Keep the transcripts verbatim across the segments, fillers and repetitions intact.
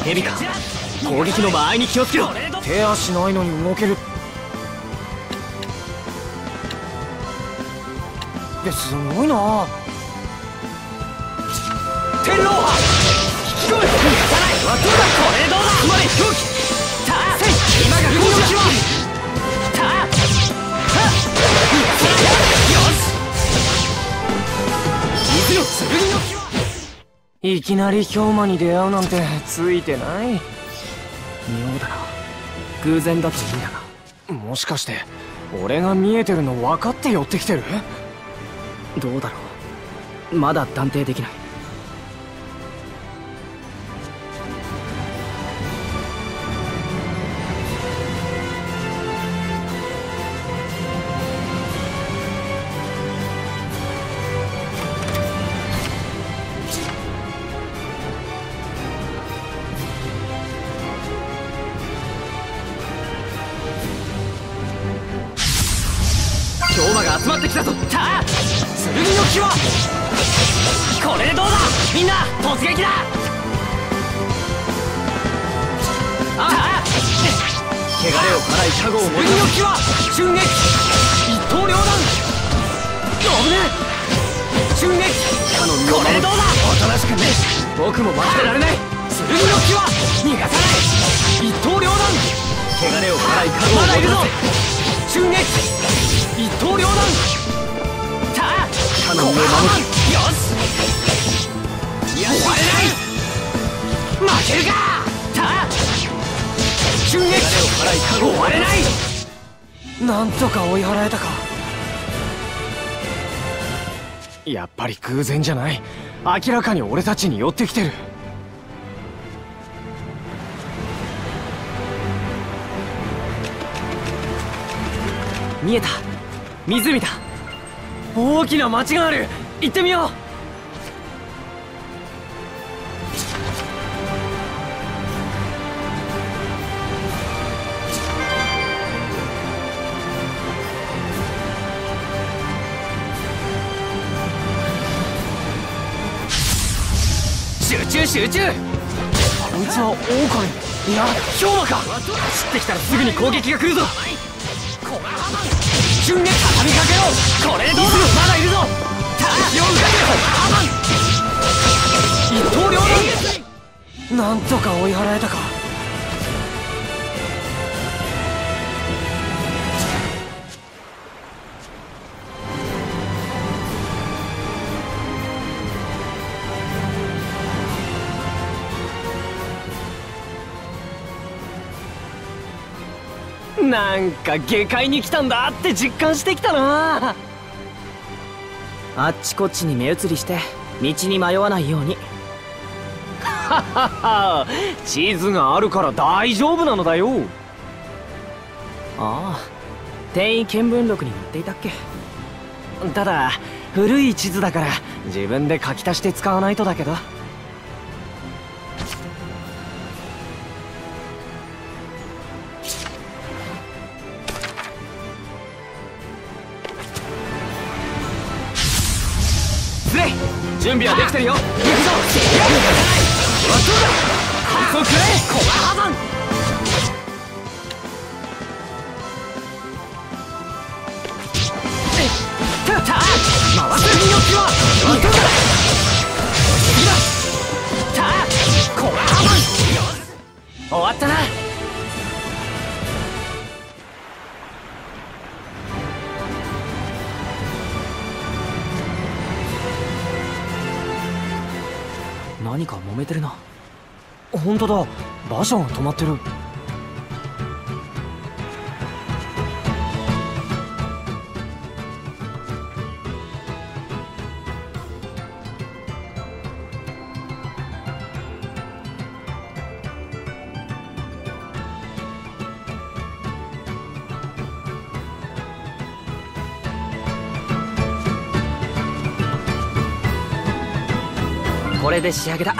ヘビか。攻撃の場合に気をつけろ。 手足ないのに動けるってすごいな。 天狼波引き込む。逃がさない。どうだこれでどうだ。つまり狂気。さあ今が攻撃は。さあはっ逃がさない。よし水の剣の際。 いきなり氷魔に出会うなんてついてない。妙だな。偶然だといいんだが。もしかして俺が見えてるの分かって寄ってきてる？どうだろう、まだ断定できない。 氷魔が集まってきたぞ。さあ剣の際。これでどうだみんな。突撃だ。ああ汚れを払い加護を持つ。剣の際瞬撃一刀両断。危ねえ瞬撃。かの身を守る。これでどうだ。おとなしくね。僕も待ってられない。剣の際逃がさない。一刀両断。汚れを払い加護を持つ。まだいるぞ。瞬撃一刀両断。さあかの身を守る。よし終われない。負けるか。さあ瞬撃終われない。 なんとか追い払えたか。やっぱり偶然じゃない。明らかに俺たちに寄ってきてる。見えた。湖だ。大きな町がある。行ってみよう。 集中集中。 こいつは狼。いや氷魔か。 走ってきたらすぐに攻撃が来るぞ。瞬撃畳みかけろ。これでどうだ。まだいるぞ。敵を受けて一刀両断。 なんとか追い払えたか。なんか下界に来たんだって実感してきたな。あっちこっちに目移りして道に迷わないように。ははは地図があるから大丈夫なのだよ。ああ転移見聞録に載っていたっけ。ただ古い地図だから自分で書き足して使わないとだけど。準備はできてるよ。行くぞ。完走くれ。コアハザン。たた回す右の際。行くぞ。今たコアハザン。終わったな。何か揉めてるな。本当だ、馬車が止まってる。これで仕上げだ。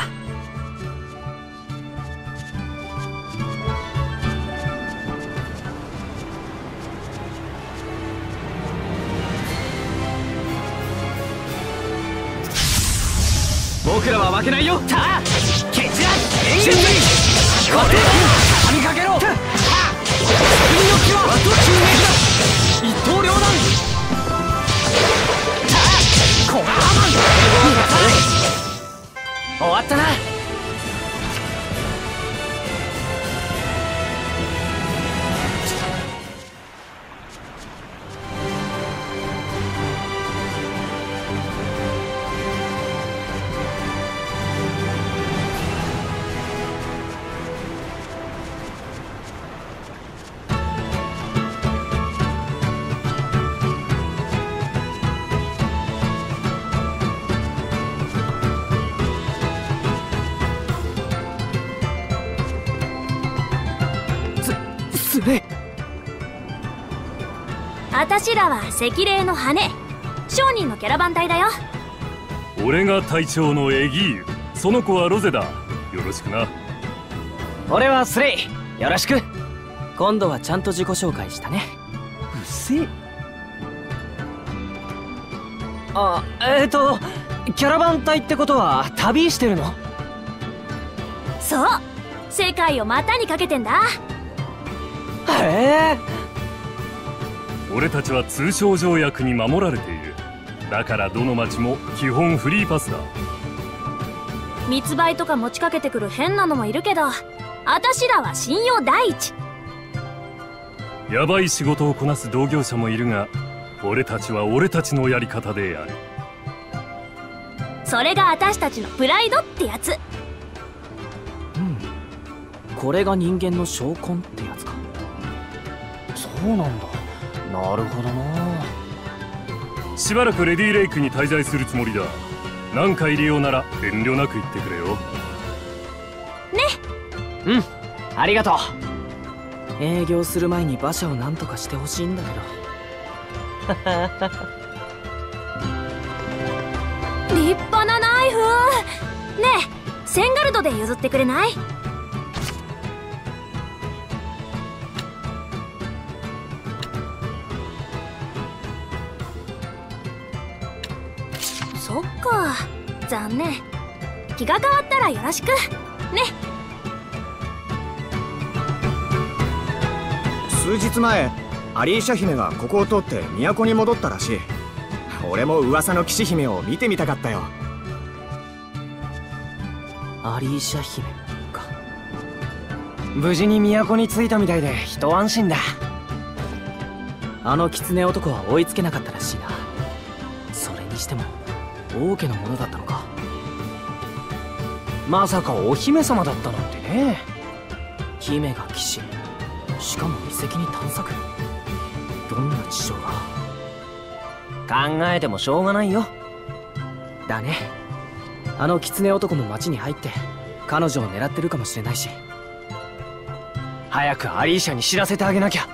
僕らは負けないよ。さあケチラ瞬撃つれ。 あたしらは赤霊の羽、商人のキャラバン隊だよ。 俺が隊長のエギーユ、その子はロゼだ。よろしくな。 俺はスレイ、よろしく。 今度はちゃんと自己紹介したね。 うっせえ。あ、えっとキャラバン隊ってことは旅してるの？ そう、世界を股にかけてんだ。 へえ。 俺たちは通商条約に守られている。だからどの町も基本フリーパスだ。 密売とか持ちかけてくる変なのもいるけど、あたしらは信用第一。 ヤバい仕事をこなす同業者もいるが、俺たちは俺たちのやり方でやる。 それがあたしたちのプライドってやつ。 うん、これが人間の証拠ってやつか。 そうなんだ。なるほどな。 しばらくレディレイクに滞在するつもりだ。何か入れようなら遠慮なく言ってくれよ。 ね。 うん、ありがとう。 営業する前に馬車を何とかしてほしいんだけど。 立派なナイフ。ねえ、センガルドで譲ってくれない？そっか、残念。気が変わったらよろしくね。 数日前、アリーシャ姫がここを通って都に戻ったらしい。俺も噂の騎士姫を見てみたかったよ。 アリーシャ姫か。 無事に都に着いたみたいで一安心だ。 あの狐男は追いつけなかったらしいな。それにしても王家のものだったのか。 まさかお姫様だったなんてね。 姫が騎士、しかも遺跡に探索。どんな事情が。 考えてもしょうがないよ。 だね。あの狐男も町に入って彼女を狙ってるかもしれないし。 早くアリーシャに知らせてあげなきゃ。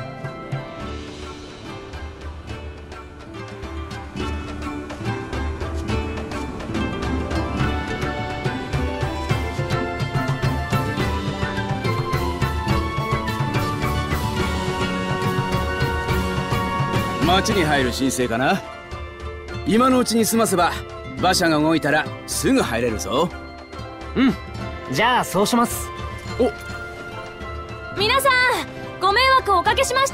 町に入る申請かな。今のうちに済ませば馬車が動いたらすぐ入れるぞ。 うん、じゃあそうします。 お、 皆さんご迷惑をおかけしました。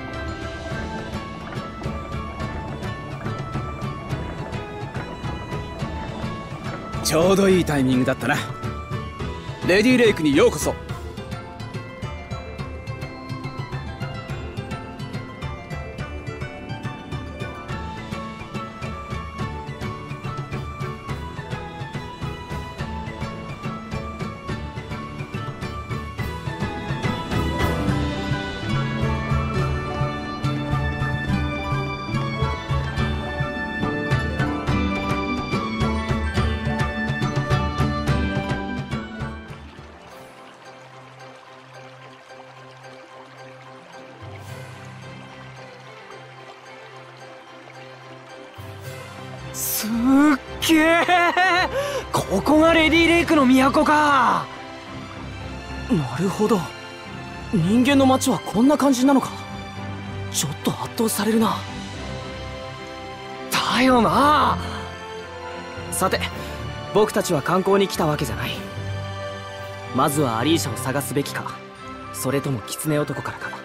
ちょうどいいタイミングだったな。レディレイクにようこそ。 すっげえ。ここがレディレイクの都か。 なるほど、人間の町はこんな感じなのか。ちょっと圧倒されるな。 だよな。 さて、僕たちは観光に来たわけじゃない。まずはアリーシャを探すべきか、それとも狐男からか。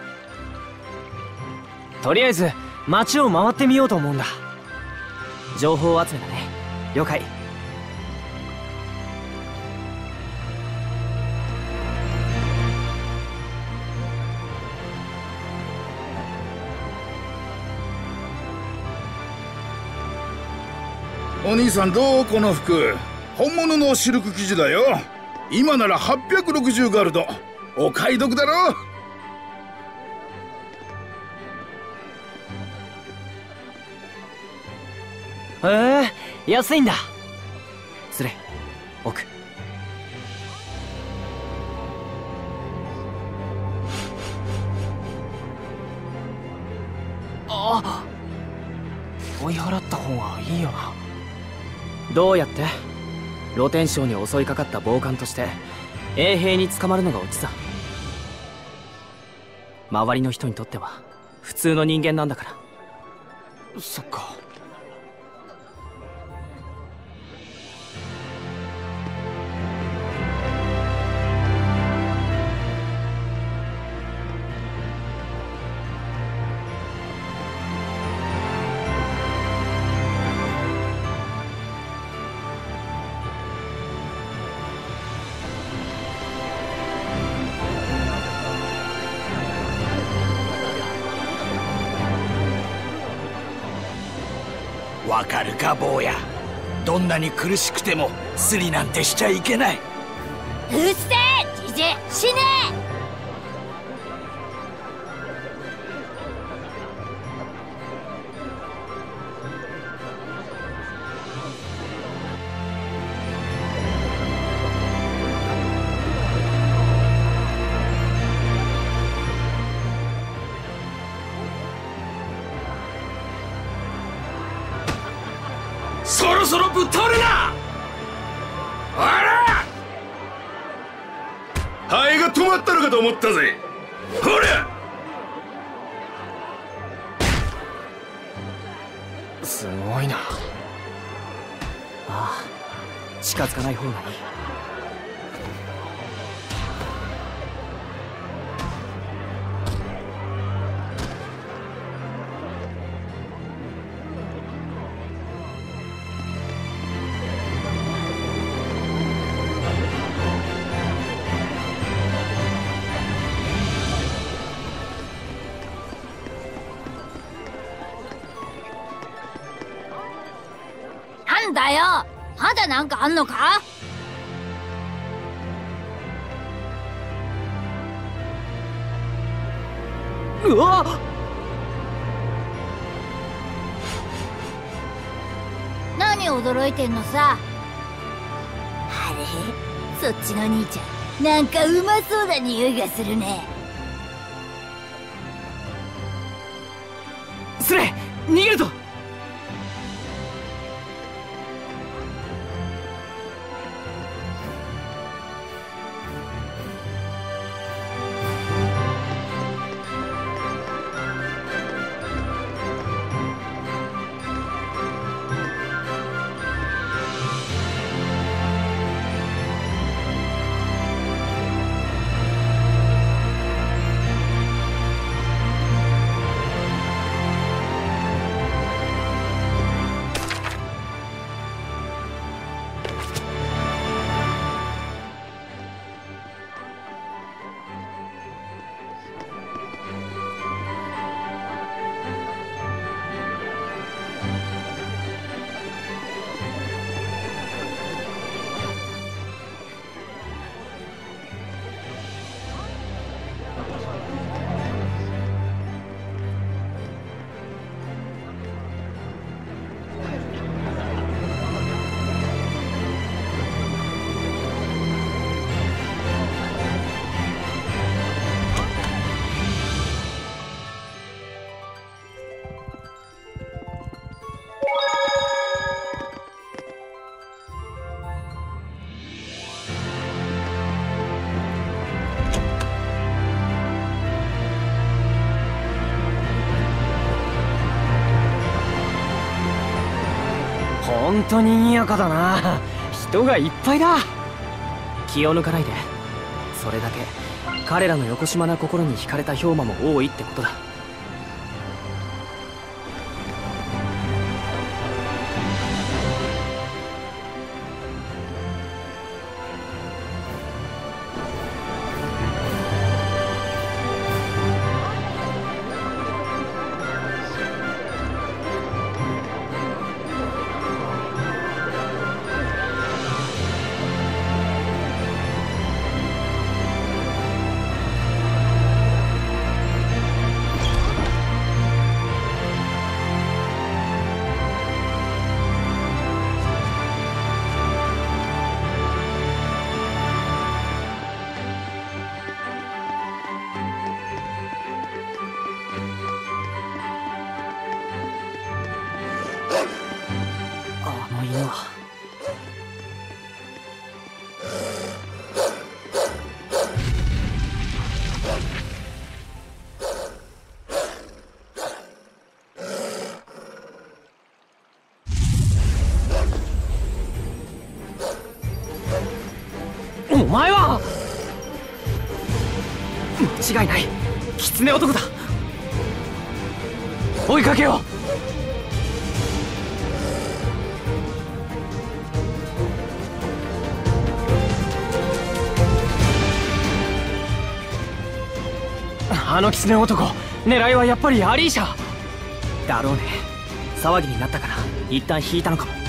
とりあえず街を回ってみようと思うんだ。 情報集めだね。了解。 お兄さんどう？この服本物のシルク生地だよ。今ならはっぴゃくろくじゅうガルド。お買い得だろ。 へえ、安いんだ。 連れ奥。 あ追い払った方がいいよな。 どうやって露天商に襲いかかった暴漢として衛兵に捕まるのがオチさ。周りの人にとっては普通の人間なんだから。 そっか。 わかるか坊や。どんなに苦しくてもスリなんてしちゃいけない。 うっせえじじい、死ねそろそろぶっ倒れな。あら、 ハエが止まったのかと思ったぜ。ほら、 すごいな。 ああ、近づかない方がいい。 なんだよ、まだなんかあんのか。 うわっ、 何驚いてんのさ。あれ、そっちの兄ちゃんなんかうまそうな匂いがするね。 スレ、逃げるぞ。 本当に賑やかだな。人がいっぱいだ。 気を抜かないで。それだけ彼らの横島な心に惹かれた兵馬も多いってことだ。 違いない。狐男だ。追いかけよう。あの狐男、狙いはやっぱりアリーシャだろうね。騒ぎになったから一旦引いたのかも。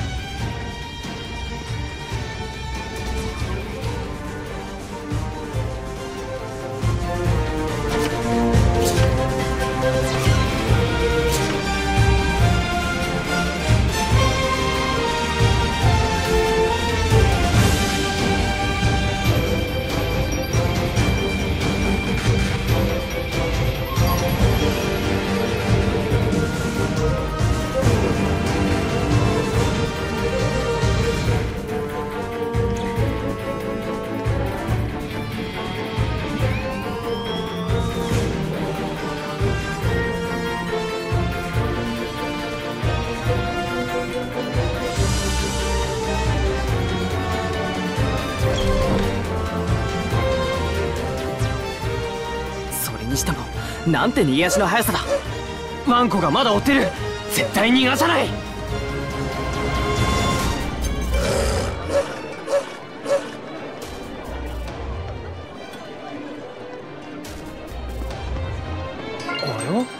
なんて逃げ足の速さだ。ワンコがまだ追ってる。絶対逃がさない。あれ？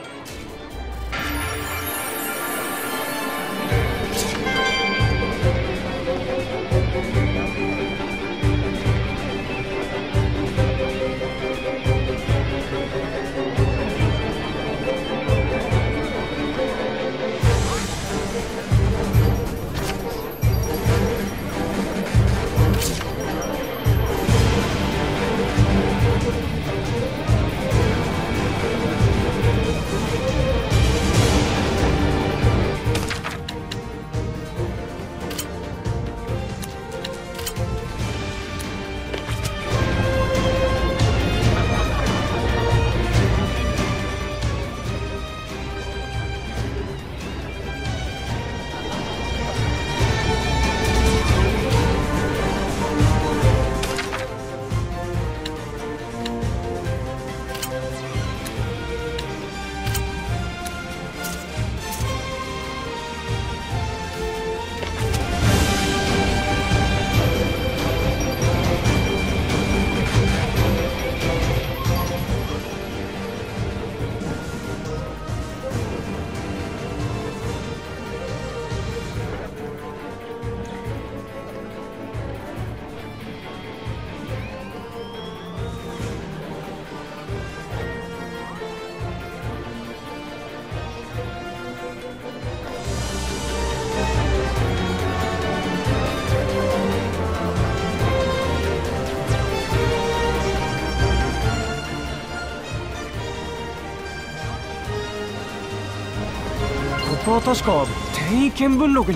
ここは確か転移見聞録に。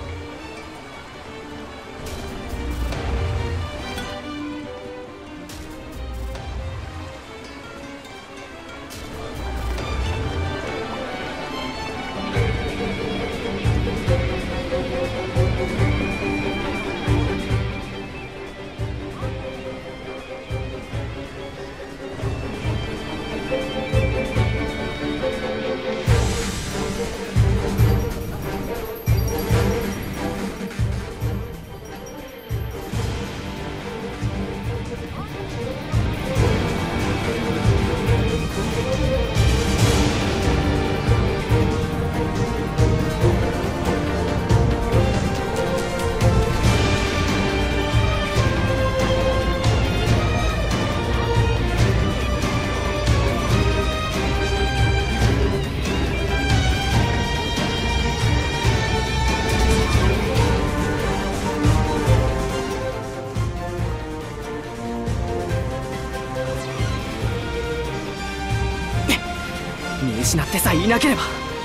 見失ってさえいなければ。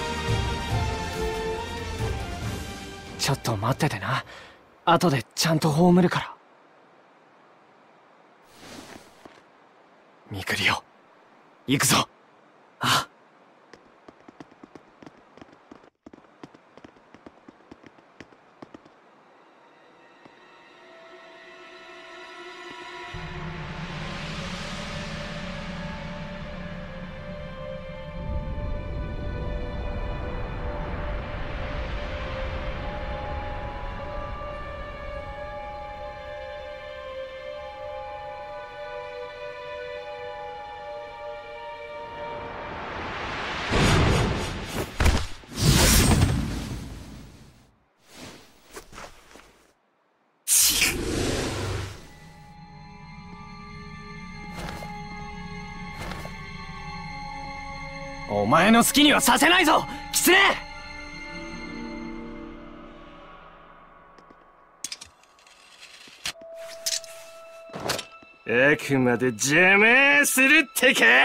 ちょっと待っててな。後でちゃんと葬るから。ミクリオ、行くぞ。ああ。 お前の好きにはさせないぞ狐。 あくまで邪魔するってか。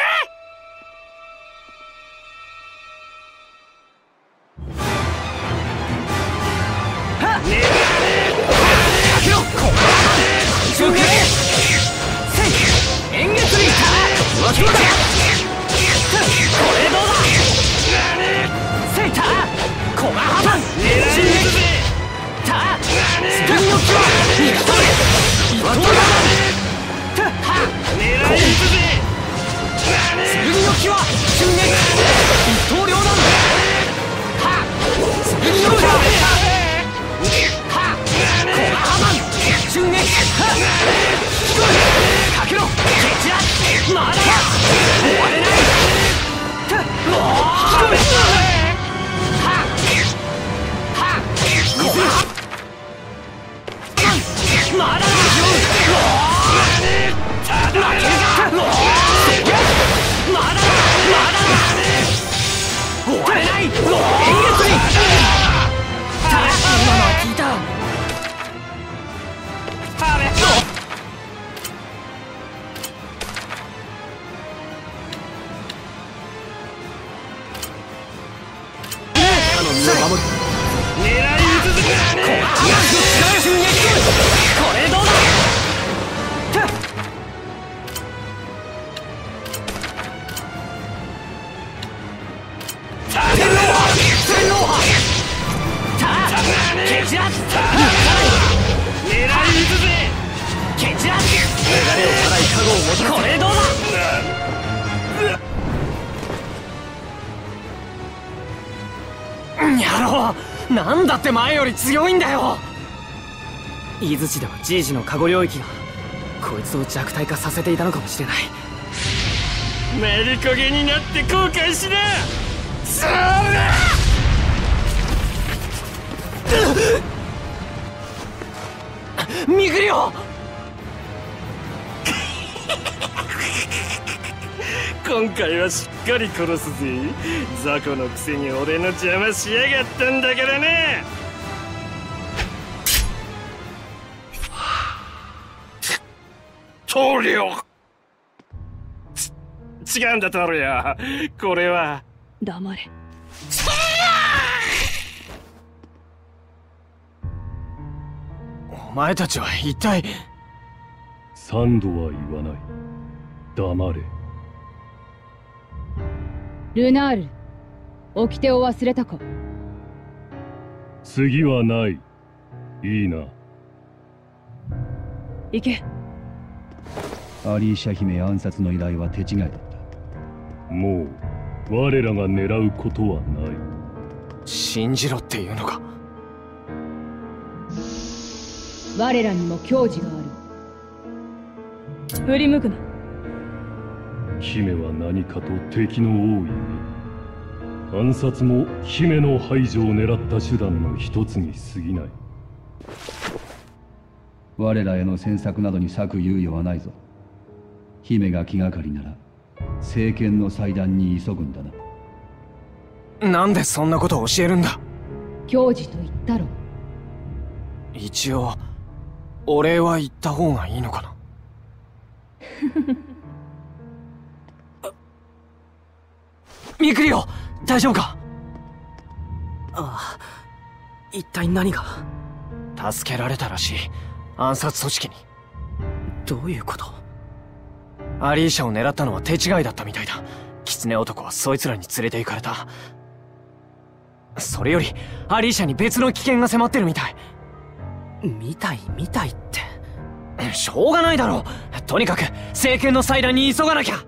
なんだって前より強いんだよ。 伊豆地ではじいじの加護領域がこいつを弱体化させていたのかもしれない。 丸焦げになって後悔しな。そうだミグリオ今回はしっかり殺すぜ。雑魚のくせに俺の邪魔しやがったんだからね。棟梁違うんだ棟梁。これは黙れ。 お前たちは一体。 三度は言わない。黙れ。 ルナール、掟を忘れたか。 次はない。いいな。 行け。 アリーシャ姫暗殺の依頼は手違いだった。 もう我らが狙うことはない。 信じろっていうのか。 我らにも矜持がある。振り向くな。 姫は何かと敵の多いね。暗殺も姫の排除を狙った手段の一つに過ぎない。 我らへの詮索などに割く猶予はないぞ。姫が気がかりなら政権の裁断に急ぐんだな。なんでそんなことを教えるんだ。 矜持と言ったろ。 一応お礼は言った方がいいのかな。ミクリオ大丈夫か。 ああ、一体何が。 助けられたらしい。暗殺組織に。 どういうこと。 アリーシャを狙ったのは手違いだったみたいだ。狐男はそいつらに連れて行かれた。それよりアリーシャに別の危険が迫ってるみたい。 みたいみたいって。 しょうがないだろう。とにかく政権の裁断に急がなきゃ。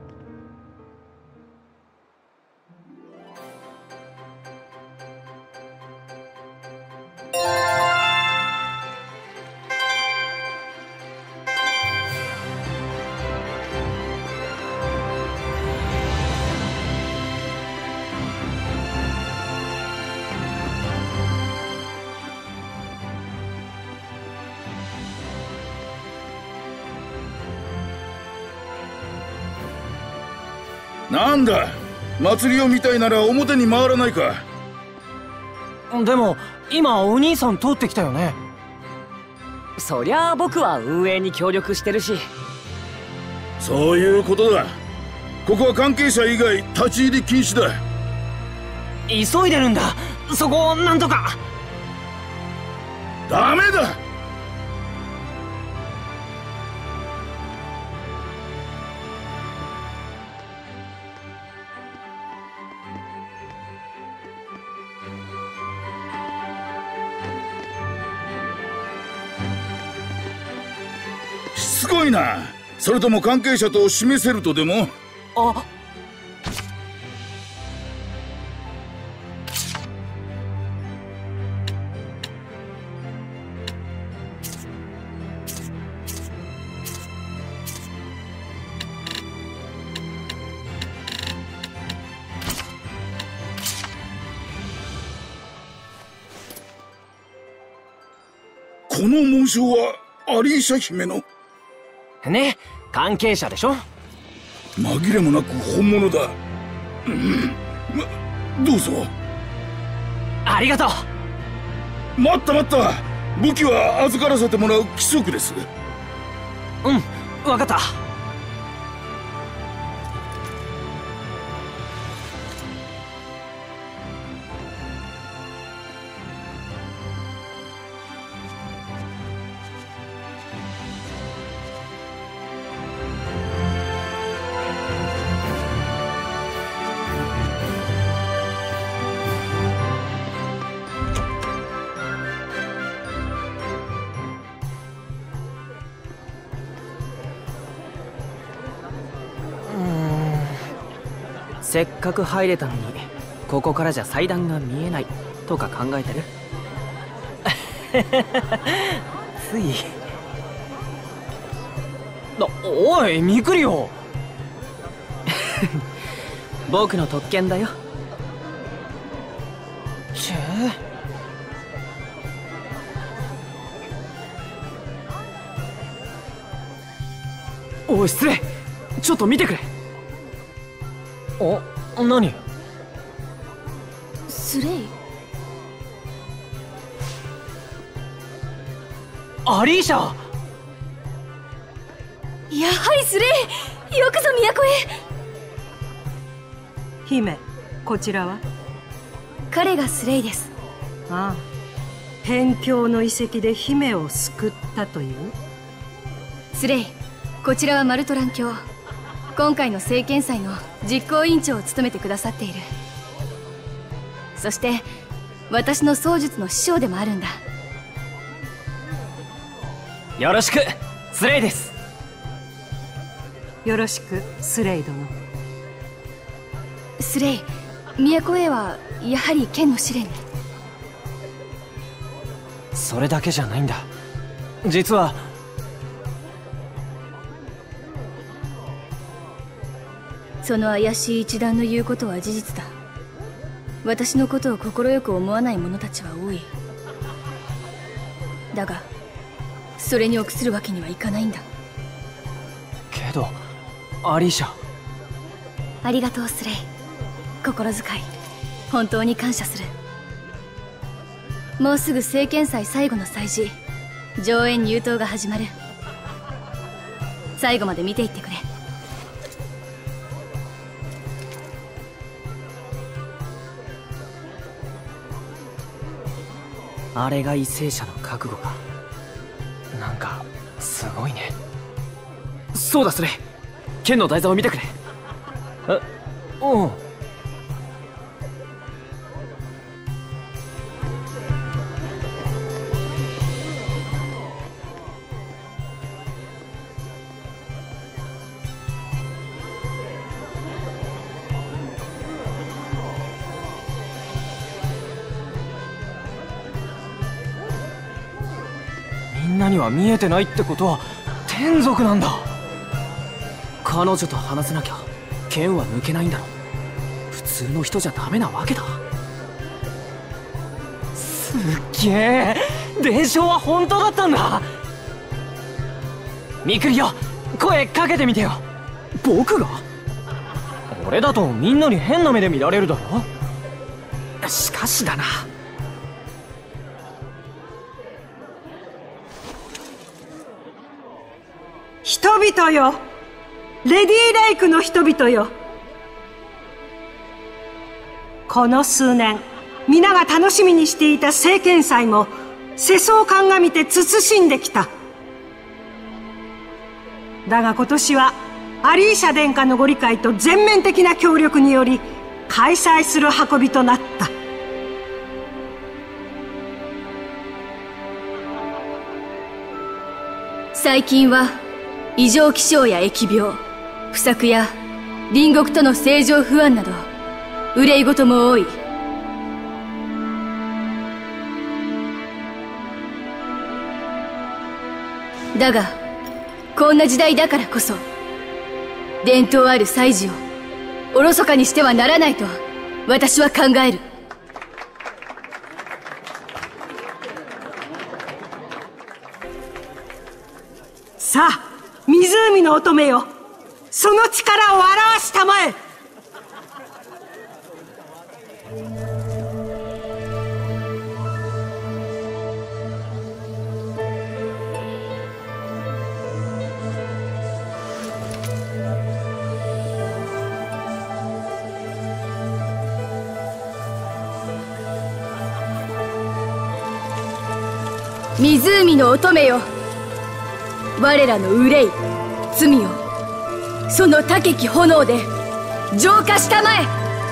なんだ祭りを見たいなら表に回らないか。 でも今お兄さん通ってきたよね。 そりゃあ僕は運営に協力してるし。 そういうことだ。ここは関係者以外立ち入り禁止だ。 急いでるんだ。そこをなんとか。 ダメだ。しつこいな。それとも関係者と示せるとでも。 あ、 この紋章はアリーシャ姫のね、関係者でしょ。 紛れもなく本物だ。うん、ま、どうぞ。 ありがとう。待った待った。武器は預からせてもらう規則です。 うん、分かった。 せっかく入れたのにここからじゃ祭壇が見えないとか考えてる？ついな。おいミクリオ僕の特権だよ。 ちゅう。おい失礼、ちょっと見てくれ。お、何？ スレイ？ アリーシャ！ やはりスレイ！よくぞ都へ。 姫、こちらは？ 彼がスレイです。 ああ、辺境の遺跡で姫を救ったという？ スレイ、こちらはマルトラン教。今回の聖剣祭の実行委員長を務めてくださっている。そして私の槍術の師匠でもあるんだ。 よろしくスレイです。 よろしくスレイ殿。 スレイ、都へはやはり剣の試練に？ それだけじゃないんだ。実はその怪しい一団の言うことは事実だ。私のことを快く思わない者たちは多い。だがそれに臆するわけにはいかないんだ。 けどアリーシャ。 ありがとうスレイ。心遣い本当に感謝する。もうすぐ聖剣祭最後の祭事、上演入刀が始まる。最後まで見ていってくれ。 あれが為政者の覚悟か。 なんかすごいね。 そうだスレイ、剣の台座を見てくれ。 え、うん。みんなには見えてないってことは天族なんだ。 彼女と話せなきゃ剣は抜けないんだろ。普通の人じゃダメなわけだ。 すっげえ、伝承は本当だったんだ。ミクリオ、声かけてみてよ。 僕が？ それだとみんなに変な目で見られるだろ。しかしだな。 人々よ、レディーレイクの人々よ、この数年皆が楽しみにしていた聖剣祭も世相を鑑みて慎んできた。だが今年はアリーシャ殿下のご理解と全面的な協力により開催する運びとなった。 最近は異常気象や疫病、不作や隣国との政情不安など憂い事も多い。だがこんな時代だからこそ伝統ある祭事をおろそかにしてはならないと私は考える。 さあ湖の乙女よ、その力を表したまえ。 湖の乙女よ、我らの憂い罪をその高き炎で浄化したまえ。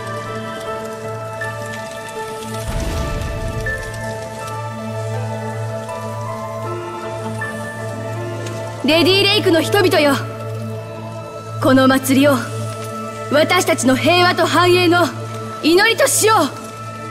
レディーレイクの人々よ、この祭りを私たちの平和と繁栄の祈りとしよう。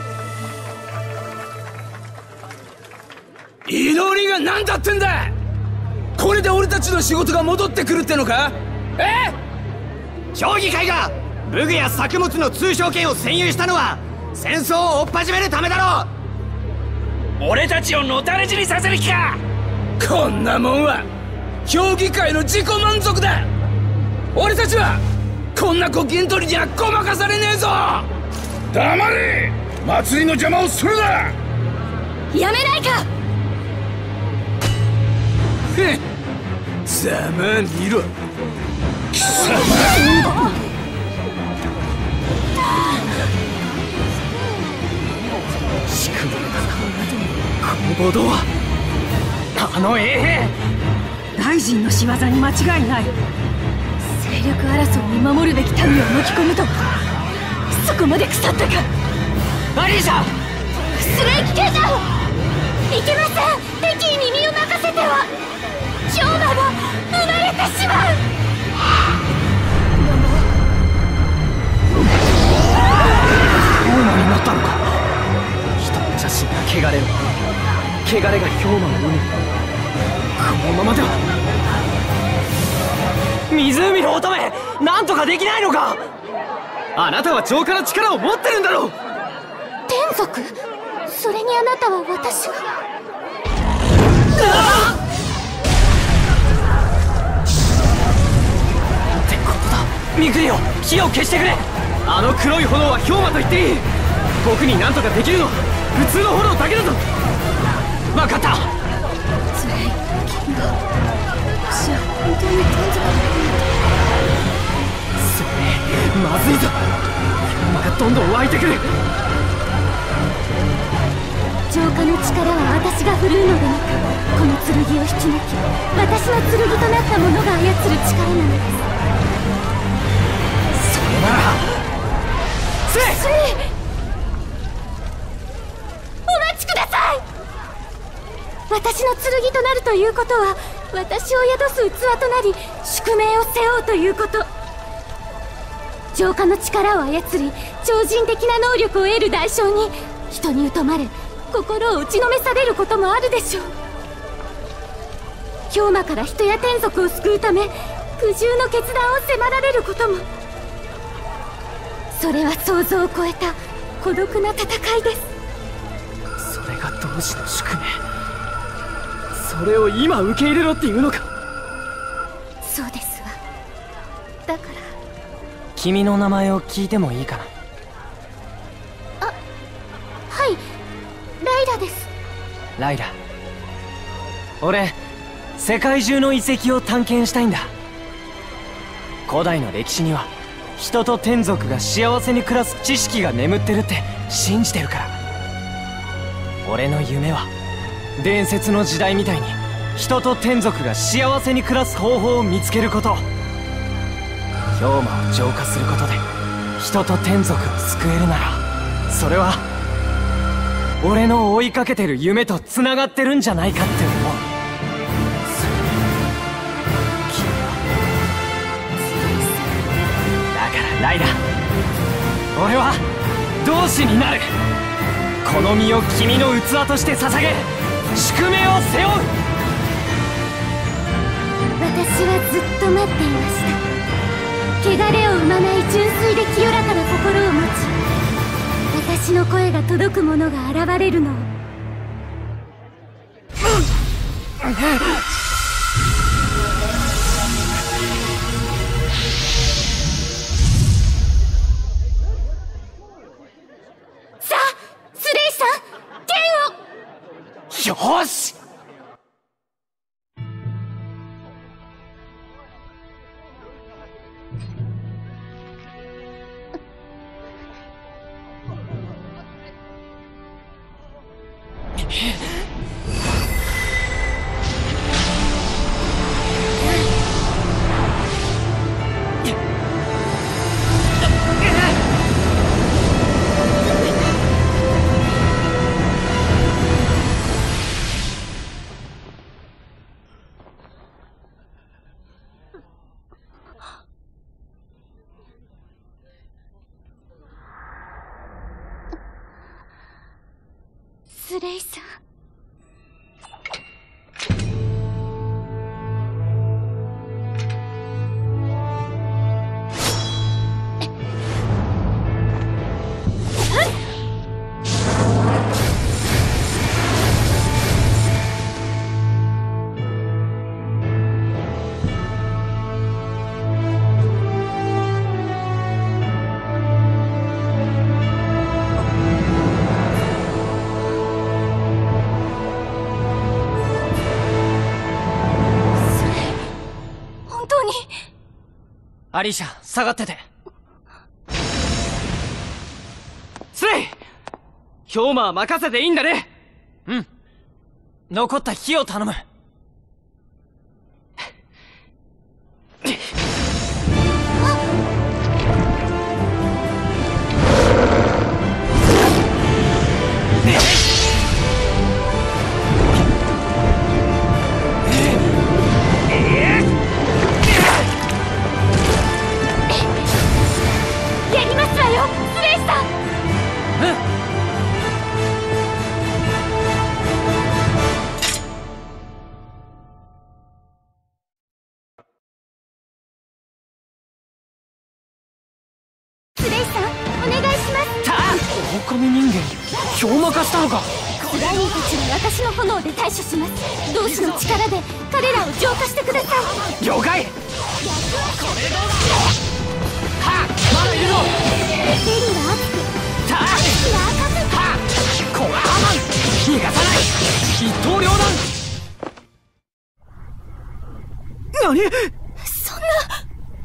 祈りが何だってんだ。これで俺たちの仕事が戻ってくるってのか。え評議会が武具や作物の通商権を占有したのは戦争を追っ始めるためだろう。 俺たちをのたれ死にさせる気か。 こんなもんは評議会の自己満足だ。俺たちはこんなご機嫌取りにはごまかされねえぞ。 黙れ。祭りの邪魔をするな。 やめないか。 ざま見ろ貴様。 しくもこの暴動はあの衛兵大臣の仕業に間違いない。 勢力争いに守るべき民を巻き込むとそこまで腐ったか。 アリーシャ、 スレイ危険だ。いけません。敵に耳を任せては氷馬も生まれてしまう。 氷馬になったのか。人の邪神が汚れる。汚れが氷馬を生む。このままでは。湖の乙女、なんとかできないのか。あなたは浄化の力を持ってるんだろう。 天族、それにあなたは私が。 ってことだ。ミクリオ、火を消してくれ。あの黒い炎は氷馬と言っていい。僕に何とかできるのは普通の炎だけだぞ。分かった。 つらい君がもしや本当に天族だったのか。 それまずいぞ。氷馬がどんどん湧いてくる。 浄化の力は私が振るうのでなく、この剣を引き抜き私の剣となったものが操る力なのです。 それならスレイスレイ、お待ちください。私の剣となるということは私を宿す器となり宿命を背負うということ。浄化の力を操り超人的な能力を得る代償に人に疎まれ心を打ちのめされることもあるでしょう。氷馬から人や天族を救うため苦渋の決断を迫られることも。それは想像を超えた孤独な戦いです。 それが同志の宿命。それを今受け入れろっていうのか。 そうですわ。だから君の名前を聞いてもいいかな？ あ、はい、ライラです。 ライラ、俺世界中の遺跡を探検したいんだ。古代の歴史には人と天族が幸せに暮らす知識が眠ってるって信じてるから。俺の夢は伝説の時代みたいに人と天族が幸せに暮らす方法を見つけること。氷魔を浄化することで人と天族を救えるなら、それは俺の追いかけてる夢とつながってるんじゃないかって思う。ライラ、俺は同志になる。この身を君の器として捧げ、宿命を背負う。 私はずっと待っていました。汚れを生まない純粋で清らかな心を持ち、私の声が届く者が現れるのを。 よし！ スレイさん。 アリーシャ、下がってて。スレイ！氷魔は任せていいんだね。うん。残った火を頼む。狼人間、氷魔化したのか。 クラインたちは私の炎で対処します。同志の力で彼らを浄化してください。 了解。はっ、まだいるぞ。 ベリーは熱く、 たアリスは赤く。 はっ、コラーマン、逃がさない。一刀両断。何？ そんな。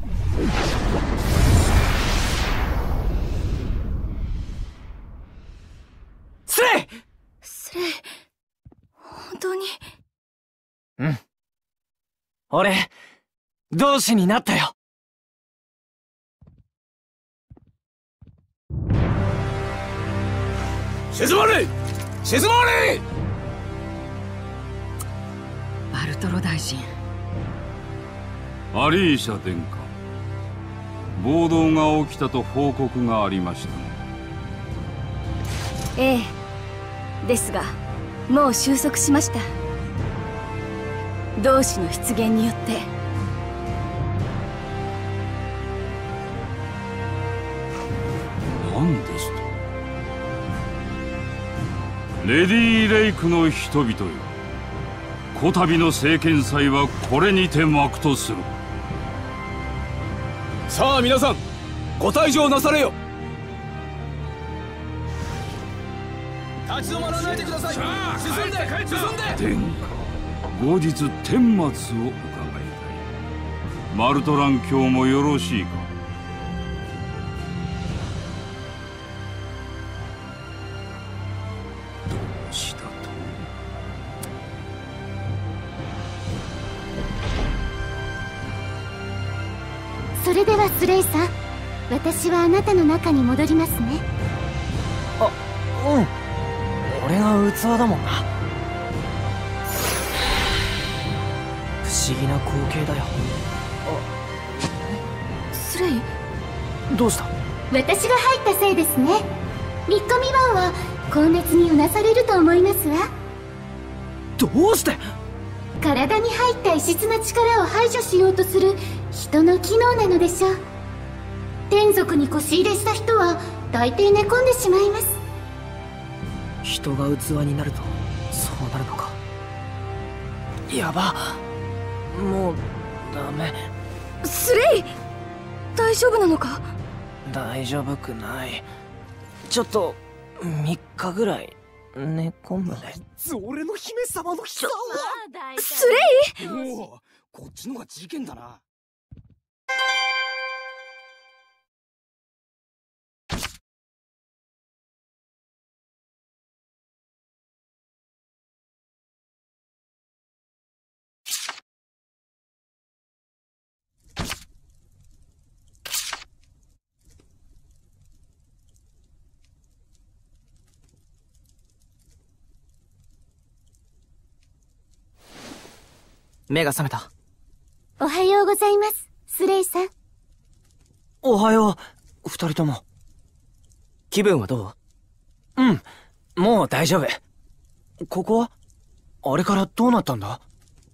スレイ！ スレイ、本当に？ うん。俺、同志になったよ。 静まれ！静まれ！ バルトロ大臣。 アリーシャ殿下、暴動が起きたと報告がありました。 ええ、ですがもう収束しました。同志の出現によって。 何ですと？レディー・レイクの人々よ、こたびの聖剣祭はこれにて幕とする。 さあ皆さん、 ご退場なされよ。 立ち止まらないでください。進んで進んで。 殿下、後日顛末を伺いたい。マルトラン卿もよろしいか。どうしたと。 それではスレイさん、私はあなたの中に戻りますね。 あ、うん。俺が器だもんな。不思議な光景だよ。 スレイ、 どうした？ 私が入ったせいですね。みっかみばんは高熱にうなされると思いますわ。 どうして？ 体に入った異質な力を排除しようとする人の機能なのでしょう。天族に腰入れした人は大抵寝込んでしまいます。 人が器になるとそうなるのか。やば、もうダメ。 スレイ、大丈夫なのか？ 大丈夫くない。ちょっとみっかぐらい寝込むね。 俺の姫様の膝を。 スレイ、 おお、こっちのが事件だな。 目が覚めた。 おはようございます、スレイさん。 おはよう、二人とも。 気分はどう？うん、もう大丈夫。ここは？あれからどうなったんだ？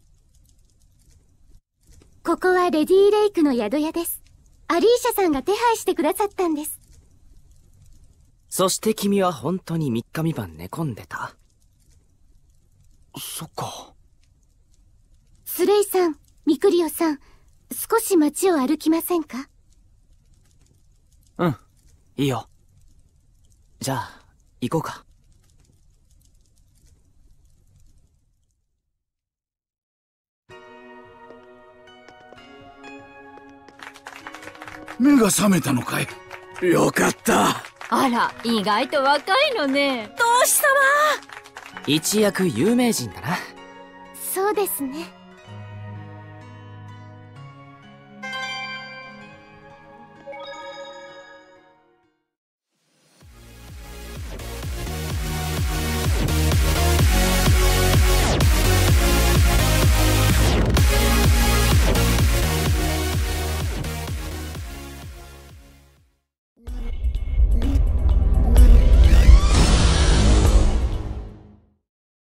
ここはレディーレイクの宿屋です。アリーシャさんが手配してくださったんです。 そして君は本当にみっかみばん寝込んでた。 そっか。 スレイさん、ミクリオさん、少し街を歩きませんか？ うん、いいよ。 じゃあ、行こうか。 目が覚めたのかい？ よかった。 あら、意外と若いのね。 同志様。 一躍有名人だな。 そうですね。